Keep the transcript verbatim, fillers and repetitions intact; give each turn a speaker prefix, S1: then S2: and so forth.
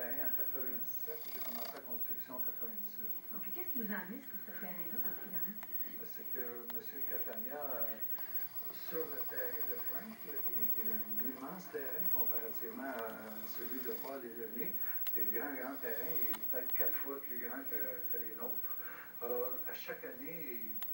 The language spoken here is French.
S1: terrain en quatre-vingt-dix-sept. J'ai commencé la construction en quatre-vingt-dix-huit.
S2: Donc, qu'est-ce qui vous a amené sur ce terrain-là particulièrement?
S1: C'est que M. Catania, euh, sur le terrain de Frank, là, qui, est, qui est un immense terrain comparativement à, à celui de Paul et le mien, c'est un grand, grand terrain. Il est peut-être quatre fois plus grand que, que les nôtres. Alors, à chaque année,